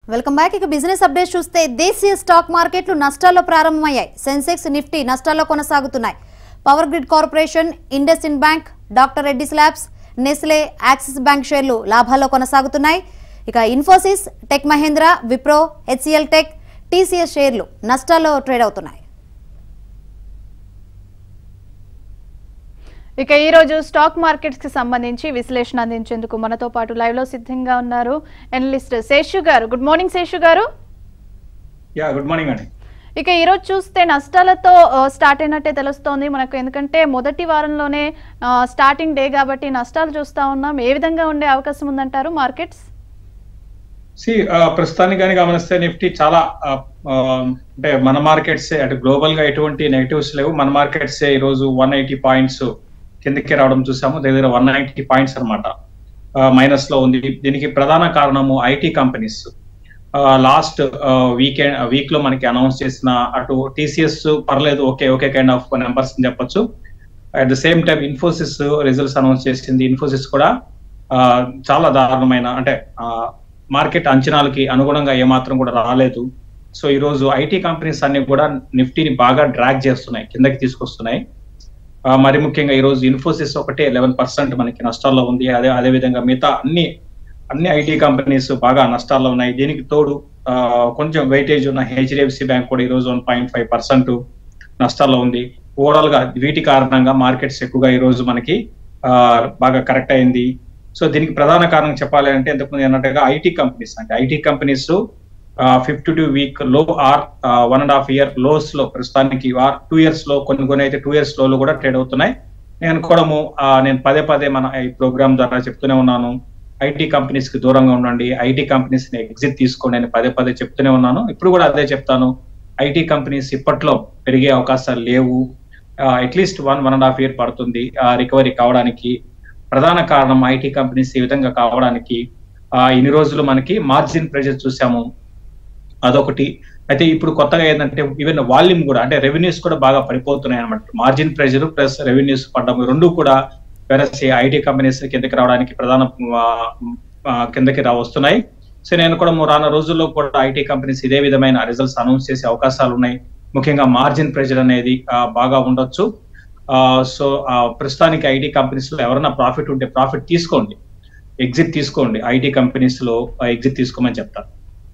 Welcome back. ఇక business update చూస్తే దేశీయ స్టాక్ మార్కెట్లు నష్టాల్లో ప్రారంభమయ్యాయి. సెన్సెక్స్ నిఫ్టీ నష్టాల్లో కొనసాగుతున్నాయి. Power grid corporation, IndusInd bank, doctor Reddy's labs, Nestle, Axis bank షేర్లు లాభాల్లో కొనసాగుతున్నాయి. ఇక Infosys, tech Mahindra, Wipro, HCL tech, TCS షేర్లు నష్టాల్లో ట్రేడ్ అవుతున్నాయి. ఇక ఈ రోజు స్టాక్ మార్కెట్స్ కి సంబంధించి విశ్లేషణ అందించేందుకు మనతో పాటు లైవ్ లో సిద్ధంగా ఉన్నారు అనలిస్ట్ శేషు గారు. గుడ్ మార్నింగ్ శేషు గారు. గుడ్ మార్నింగ్ అండి. ఇక ఈ రోజు చూస్తే నష్టాలతో స్టార్ట్ అయినట్టే తెలుస్తోంది మనకు, ఎందుకంటే మొదటి వారంలోనే స్టార్టింగ్ డే కాబట్టి నష్టాలు చూస్తా ఉన్నాం. ఏ విధంగా ఉండే అవకాశం ఉందంటారు మార్కెట్స్? ప్రస్తుతానికి కానీ గమనిస్తే నిఫ్టీ చాలా అంటే మన మార్కెట్స్ అంటే గ్లోబల్ గా ఎటువంటి నెగటివ్స్ లేవు. మన మార్కెట్స్ ఈ రోజు 180 పాయింట్స్ కిందకి రావడం చూసాము. దగ్గర 190 పాయింట్స్ అనమాట మైనస్ లో ఉంది. దీనికి ప్రధాన కారణము ఐటీ కంపెనీస్. లాస్ట్ వీక్ లో మనకి అనౌన్స్ చేసిన అటు టీసీఎస్ పర్లేదు, ఓకే కైండ్ ఆఫ్ నెంబర్స్ అని చెప్పొచ్చు. At the same time Infosys results announce చేసింది. ఇన్ఫోసిస్ కూడా చాలా దారుణమైన అంటే మార్కెట్ అంచనాలకి అనుగుణంగా ఏమాత్రం కూడా రాలేదు. సో ఈ రోజు ఐటీ కంపెనీస్ అన్ని కూడా నిఫ్టీని బాగా డ్రాగ్ చేస్తున్నాయి, కిందకి తీసుకొస్తున్నాయి. మరి ముఖ్యంగా ఈ రోజు ఇన్ఫోసిస్ ఒకటే 11% మనకి నష్టాల్లో ఉంది. అదే విధంగా మిగతా అన్ని ఐటీ కంపెనీస్ బాగా నష్టాల్లో ఉన్నాయి. దీనికి తోడు కొంచెం వెయిటేజ్ ఉన్న హెచ్డిఎఫ్సి బ్యాంక్ కూడా ఈ రోజు 1.5% నష్టాల్లో ఉంది. ఓవరాల్ గా వీటి కారణంగా మార్కెట్స్ ఎక్కువగా ఈ రోజు మనకి బాగా కరెక్ట్ అయింది. సో దీనికి ప్రధాన కారణం చెప్పాలి అంటే ఇంతకుముందు అన్నట్టుగా ఐటీ కంపెనీస్ 52 వీక్ లో ఆర్ 1.5 ఇయర్ లోస్ లో ప్రస్తుతానికి 2 ఇయర్స్ లో కొన్ని అయితే 2 ఇయర్స్ లో కూడా ట్రేడ్ అవుతున్నాయి. నేను పదే మన ఈ ప్రోగ్రామ్ ద్వారా చెప్తూనే ఉన్నాను, ఐటీ కంపెనీస్ కి దూరంగా ఉండండి, ఐటీ కంపెనీస్ ని ఎగ్జిట్ తీసుకోండి అని పదే చెప్తూనే ఉన్నాను. ఇప్పుడు కూడా అదే చెప్తాను. ఐటీ కంపెనీస్ ఇప్పట్లో పెరిగే అవకాశాలు లేవు. అట్లీస్ట్ 1.5 ఇయర్ పడుతుంది రికవరీ కావడానికి. ప్రధాన కారణం ఐటీ కంపెనీస్ ఈ విధంగా కావడానికి ఇన్ని రోజులు మనకి మార్జిన్ ప్రెషర్ చూసాము, అదొకటి. అయితే ఇప్పుడు కొత్తగా ఏంటంటే ఈవెన్ వాల్యూమ్ కూడా అంటే రెవెన్యూస్ కూడా బాగా పడిపోతున్నాయి అనమాట. మార్జిన్ ప్రెషర్ ప్లస్ రెవెన్యూస్ పడడం రెండు కూడా ఐటీ కంపెనీస్ కిందకి రావడానికి ప్రధాన కిందకి వస్తున్నాయి. సో నేను కూడా రానున్న రోజుల్లో కూడా ఐటీ కంపెనీస్ ఇదే విధమైన రిజల్ట్స్ అనౌన్స్ చేసే అవకాశాలు ఉన్నాయి. ముఖ్యంగా మార్జిన్ ప్రెషర్ అనేది బాగా ఉండొచ్చు. సో ప్రస్తుతానికి ఐటీ కంపెనీస్ లో ఎవరైనా ప్రాఫిట్ ఉంటే ప్రాఫిట్ తీసుకోండి, ఎగ్జిట్ తీసుకోండి. ఐటీ కంపెనీస్ లో ఎగ్జిట్ తీసుకోమని చెప్తారు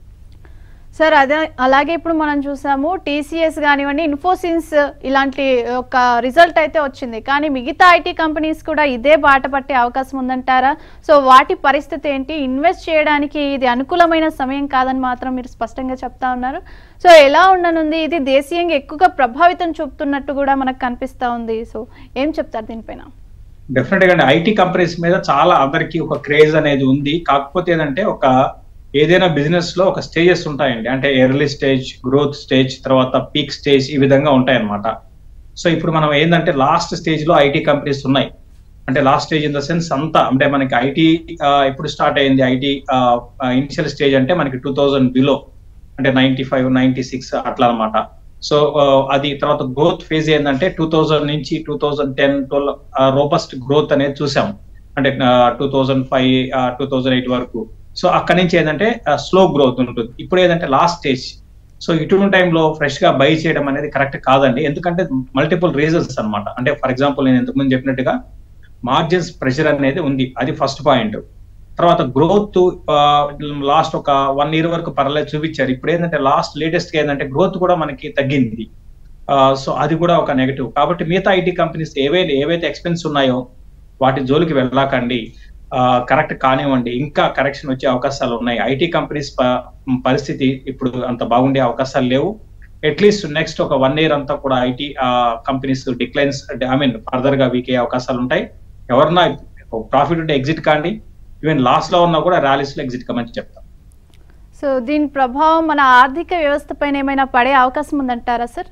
సార్. అలాగే ఇప్పుడు మనం చూసాము టీసీఎస్ కానివ్వండి, ఇన్ఫోసిస్ ఇలాంటి ఒక రిజల్ట్ అయితే వచ్చింది, కానీ మిగతా ఐటీ కంపెనీస్ కూడా ఇదే బాట పట్టే అవకాశం ఉందంటారా? సో వాటి పరిస్థితి ఏంటి? ఇన్వెస్ట్ చేయడానికి ఇది అనుకూలమైన సమయం కాదని మాత్రం మీరు స్పష్టంగా చెప్తా ఉన్నారు. సో ఎలా ఉండనుంది? ఇది దేశీయంగా ఎక్కువగా ప్రభావితం చూపుతున్నట్టు కూడా మనకు కనిపిస్తా ఉంది. సో ఏం చెప్తారు దీనిపైన? డెఫినెట్ గా ఐటీ కంపెనీస్ మీద చాలా అందరికీ ఒక క్రేజ్ అనేది ఉంది. కాకపోతే ఏంటంటే ఏదైనా బిజినెస్ లో ఒక స్టేజెస్ ఉంటాయండి. అంటే ఎర్లీ స్టేజ్, గ్రోత్ స్టేజ్, తర్వాత పీక్ స్టేజ్, ఈ విధంగా ఉంటాయి అన్నమాట. సో ఇప్పుడు మనం ఏంటంటే లాస్ట్ స్టేజ్ లో ఐటీ కంపెనీస్ ఉన్నాయి. అంటే last stage in the sense అంతా అంటే మనకి ఐటీ ఇప్పుడు స్టార్ట్ అయింది. ఐటీ ఇనిషియల్ స్టేజ్ అంటే మనకి 2000 బిలో అంటే 95, 96 అట్లా అనమాట. సో అది తర్వాత గ్రోత్ ఫేజ్ ఏంటంటే 2000 నుంచి 2010, 12 రోబస్ట్ గ్రోత్ అనేది చూసాం. అంటే 2005, 2008 వరకు. సో అక్కడి నుంచి ఏంటంటే స్లో గ్రోత్ ఉంటుంది. ఇప్పుడు ఏదంటే లాస్ట్ స్టేజ్. సో ఇటువంటి టైంలో ఫ్రెష్ గా బై చేయడం అనేది కరెక్ట్ కాదండి. ఎందుకంటే మల్టిపుల్ రీజన్స్ అనమాట. అంటే ఫర్ ఎగ్జాంపుల్ నేను ఇంతకుముందు చెప్పినట్టుగా మార్జిన్స్ ప్రెషర్ అనేది ఉంది, అది ఫస్ట్ పాయింట్. తర్వాత గ్రోత్ లాస్ట్ ఒక 1 ఇయర్ వరకు పర్లేదు చూపించారు. ఇప్పుడు ఏంటంటే లాస్ట్ లేటెస్ట్ గా ఏంటంటే గ్రోత్ కూడా మనకి తగ్గింది. సో అది కూడా ఒక నెగటివ్. కాబట్టి మిగతా ఐటీ కంపెనీస్ ఏవైతే ఎక్స్పెన్స్ ఉన్నాయో వాటి జోలికి వెళ్ళాకండి, కరెక్ట్ కానివ్వండి. ఇంకా కరెక్షన్ వచ్చే అవకాశాలు ఉన్నాయి. ఐటీ కంపెనీస్ పరిస్థితి ఇప్పుడు అంత బాగుండే అవకాశాలు లేవు. అట్లీస్ట్ నెక్స్ట్ ఒక 1 ఇయర్ అంతా కూడా ఐటీ కంపెనీస్ డిక్లైన్స్ ఫర్దర్ గా వీక్ అయ్యే అవకాశాలు ఉంటాయి. ఎవరన్నా ప్రాఫిట్ ఉంటే ఎగ్జిట్ కాండి, ఈవెన్ లాస్ లో ఉన్నా కూడా ర్యాలీస్ లో ఎగ్జిట్ కమని చెప్తాం. సో దీని ప్రభావం మన ఆర్థిక వ్యవస్థ పైన ఏమైనా పడే అవకాశం ఉందంటారా సార్?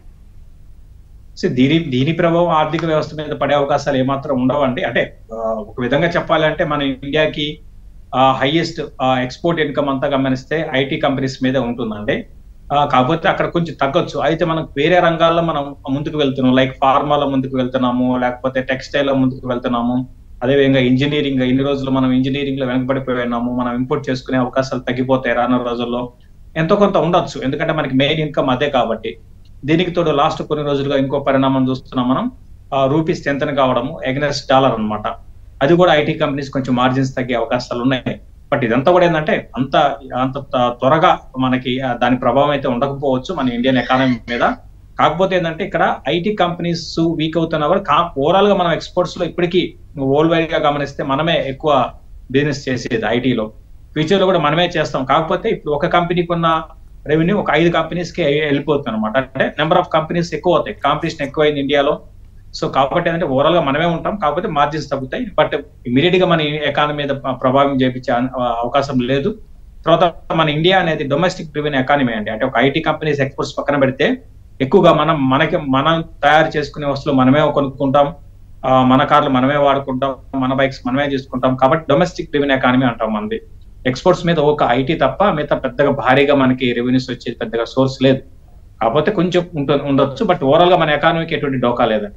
సో దీని ప్రభావం ఆర్థిక వ్యవస్థ మీద పడే అవకాశాలు ఏమాత్రం ఉండవండి. అంటే ఒక విధంగా చెప్పాలంటే మన ఇండియాకి హైయెస్ట్ ఎక్స్పోర్ట్ ఇన్కమ్ అంతా గమనిస్తే ఐటీ కంపెనీస్ మీద ఉంటుందండి. కాకపోతే అక్కడ కొంచెం తగ్గొచ్చు. అయితే మనం వేరే రంగాల్లో మనం ముందుకు వెళ్తున్నాం, లైక్ ఫార్మాలో ముందుకు వెళ్తున్నాము, లేకపోతే టెక్స్టైల్ లో ముందుకు వెళ్తున్నాము. అదేవిధంగా ఇంజనీరింగ్, ఇన్ని రోజులు మనం ఇంజనీరింగ్ లో వెనకబడిపోయినాము. మనం ఇంపోర్ట్ చేసుకునే అవకాశాలు తగ్గిపోతాయి రానున్న రోజుల్లో. ఎంతో కొంత ఉండొచ్చు, ఎందుకంటే మనకి మెయిన్ ఇన్కమ్ అదే కాబట్టి. దీనికి తోడు లాస్ట్ కొన్ని రోజులుగా ఇంకో పరిణామం చూస్తున్నాం మనం, రూపీ స్ట్రెంథెన్ కావడము అగైన్స్ట్ డాలర్ అన్నమాట. అది కూడా ఐటీ కంపెనీస్ కొంచెం మార్జిన్స్ తగ్గే అవకాశాలు ఉన్నాయి. బట్ ఇదంతా కూడా ఏంటంటే అంత త్వరగా మనకి దాని ప్రభావం అయితే ఉండకపోవచ్చు మన ఇండియన్ ఎకానమీ మీద. కాకపోతే ఏంటంటే ఇక్కడ ఐటీ కంపెనీస్ వీక్ అవుతున్నా కూడా ఓవరాల్ గా మనం ఎక్స్పోర్ట్స్ లో ఇప్పటికీ వరల్డ్ వైడ్ గా గమనిస్తే మనమే ఎక్కువ బిజినెస్ చేసేది ఐటీలో. ఫ్యూచర్ లో కూడా మనమే చేస్తాం. కాకపోతే ఇప్పుడు ఒక కంపెనీకి ఉన్న రెవెన్యూ ఒక 5 కంపెనీస్ కి వెళ్ళిపోతుంది అనమాట. అంటే నెంబర్ ఆఫ్ కంపెనీస్ ఎక్కువ అవుతాయి, కాంపిటీషన్ ఎక్కువైంది ఇండియాలో. సో కాబట్టి ఏంటంటే ఓవరాల్ గా మనమే ఉంటాం, కాకపోతే మార్జిన్స్ తగ్గుతాయి. బట్ ఇమీడియట్ గా మన ఎకానమీ మీద ప్రభావం చేపించే అవకాశం లేదు. తర్వాత మన ఇండియా అనేది డొమెస్టిక్ డ్రివెన్ ఎకానమీ అండి. అంటే ఒక ఐటీ కంపెనీస్ ఎక్స్పోర్ట్స్ పక్కన పెడితే ఎక్కువగా మనం తయారు చేసుకునే వస్తువులు మనమే కొనుక్కుంటాం, మన కార్లు మనమే వాడుకుంటాం, మన బైక్స్ మనమే తీసుకుంటాం. కాబట్టి డొమెస్టిక్ డ్రివెన్ ఎకానమీ అంటాం మనది. ఎక్స్పోర్ట్స్ మీద ఒక ఐటీ తప్ప మిగతా పెద్దగా భారీగా మనకి రెవెన్యూస్ వచ్చేది పెద్దగా సోర్స్ లేదు. కాకపోతే కొంచెం ఉండొచ్చు, బట్ ఓవరాల్ గా మన ఎకానమీకి ఎటువంటి డోకా లేదండి.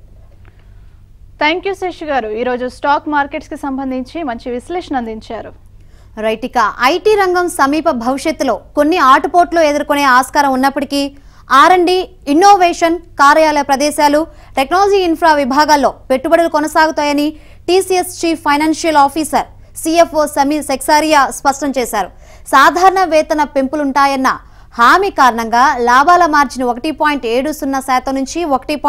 థ్యాంక్ యూ శేష్ గారు, ఈరోజు స్టాక్ మార్కెట్స్ కి సంబంధించి మంచి విశ్లేషణ అందించారు. రైట్, ఇక ఐటీ రంగం సమీప భవిష్యత్తులో కొన్ని ఆటుపోట్లు ఎదుర్కొనే ఆస్కారం ఉన్నప్పటికీ R&D, ఇన్నోవేషన్, కార్యాలయ ప్రదేశాలు, టెక్నాలజీ ఇన్ఫ్రా విభాగాల్లో పెట్టుబడులు కొనసాగుతాయని TCS chief financial officer CFO Seksaria స్పష్టం చేశారు. సాధారణ వేతన పెంపులుంటాయన్న హామీ కారణంగా లాభాల మార్జిన్ 1.70% నుంచి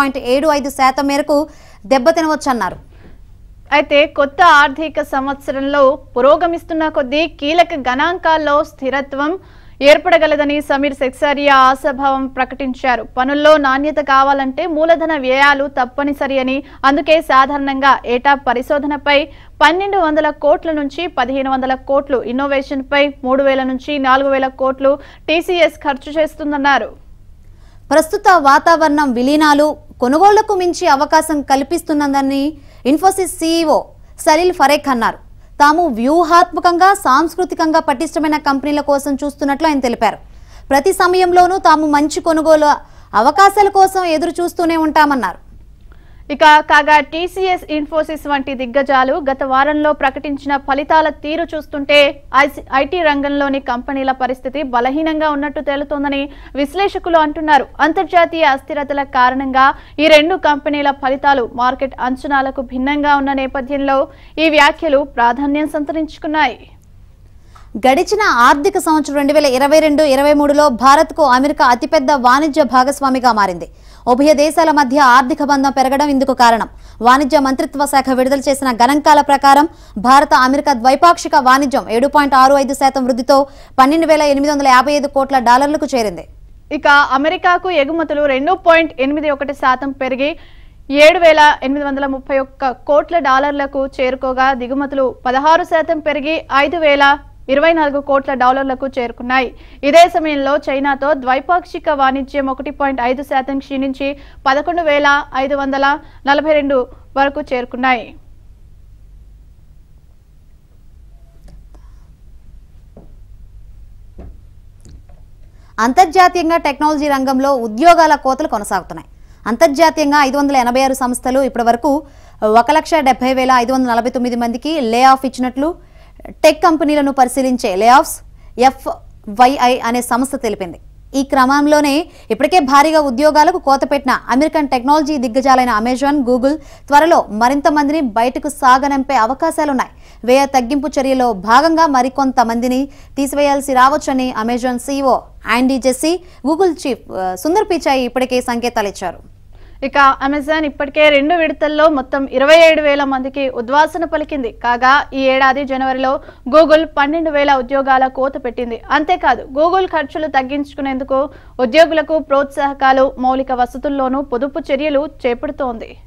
1.75% మేరకు దెబ్బతినవచ్చన్నారు. అయితే కొత్త ఆర్థిక సంవత్సరంలో పురోగమిస్తున్న కొద్దీ కీలక గణాంకాల్లో స్థిరత్వం ఏర్పడగలదని సమీర్ సెక్సారియా ఆశాభావం ప్రకటించారు. పనుల్లో నాణ్యత కావాలంటే మూలధన వ్యయాలు తప్పనిసరి అని, అందుకే సాధారణంగా ఏటా పరిశోధనపై 1200 కోట్ల నుంచి 1500 కోట్లు, ఇన్నోవేషన్ పై 3000 నుంచి 4000 కోట్లు టీసీఎస్ ఖర్చు చేస్తుందన్నారు. ప్రస్తుత వాతావరణం విలీనాలు కొనుగోళ్లకు మించి అవకాశం కల్పిస్తున్నదని ఇన్ఫోసిస్ CEO సలీల్ ఫరేక్ అన్నారు. తాము వ్యూహాత్మకంగా, సాంస్కృతికంగా పటిష్టమైన కంపెనీల కోసం చూస్తున్నట్లు ఆయన తెలిపారు. ప్రతి సమయంలోనూ తాము మంచి కొనుగోలు అవకాశాల కోసం ఎదురు చూస్తూనే ఉంటామన్నారు. ఇక కాగా టీసీఎస్, ఇన్ఫోసిస్ వంటి దిగ్గజాలు గత వారంలో ప్రకటించిన ఫలితాల తీరు చూస్తుంటే ఐటీ రంగంలోని కంపెనీల పరిస్థితి బలహీనంగా ఉన్నట్టు తేలుతోందని విశ్లేషకులు అంటున్నారు. అంతర్జాతీయ అస్థిరతల కారణంగా ఈ రెండు కంపెనీల ఫలితాలు మార్కెట్ అంచనాలకు భిన్నంగా ఉన్న నేపథ్యంలో ఈ వ్యాఖ్యలు ప్రాధాన్యం సంతరించుకున్నాయి. గడిచిన ఆర్థిక సంవత్సరం 2022-23లో భారత్కు అమెరికా అతిపెద్ద వాణిజ్య భాగస్వామిగా మారింది. ఉభయ దేశాల మధ్య ఆర్థిక బంధం పెరగడం ఇందుకు కారణం. వాణిజ్య మంత్రిత్వ శాఖ విడుదల చేసిన గణాంకాల ప్రకారం భారత అమెరికా ద్వైపాక్షిక వాణిజ్యం 7.65% వృద్ధితో $12,855 కోట్ల చేరింది. ఇక అమెరికాకు ఎగుమతులు 2.81% పెరిగి $7,831 కోట్ల చేరుకోగా దిగుమతులు 16% పెరిగి $5,024 కోట్ల చేరుకున్నాయి. ఇదే సమయంలో చైనాతో ద్వైపాక్షిక వాణిజ్యం 1.5% క్షీణించి 11,542 వరకు చేరుకున్నాయి. అంతర్జాతీయంగా టెక్నాలజీ రంగంలో ఉద్యోగాల కోతలు కొనసాగుతున్నాయి. అంతర్జాతీయంగా 586 సంస్థలు ఇప్పటివరకు 1,70,549 మందికి లే ఆఫ్ ఇచ్చినట్లు టెక్ కంపెనీలను పరిశీలించే లేఆఫ్స్ FYI అనే సంస్థ తెలిపింది. ఈ క్రమంలోనే ఇప్పటికే భారీగా ఉద్యోగాలకు కోత పెట్టిన అమెరికన్ టెక్నాలజీ దిగ్గజాలైన అమెజాన్, గూగుల్ త్వరలో మరింత మందిని బయటకు సాగనంపే అవకాశాలున్నాయి. వ్యయ తగ్గింపు చర్యలో భాగంగా మరికొంత మందిని తీసివేయాల్సి రావచ్చని Amazon CEO Andy Jassy, Google chief Sundar Pichai ఇప్పటికే సంకేతాలు ఇచ్చారు. ఇక అమెజాన్ ఇప్పటికే 2 విడతల్లో మొత్తం 27,000 మందికి ఉద్వాసన పలికింది. కాగా ఈ ఏడాది జనవరిలో గూగుల్ 12,000 ఉద్యోగాల కోత పెట్టింది. అంతేకాదు గూగుల్ ఖర్చులు తగ్గించుకునేందుకు ఉద్యోగులకు ప్రోత్సాహకాలు, మౌలిక వసతుల్లోనూ పొదుపు చర్యలు చేపడుతోంది.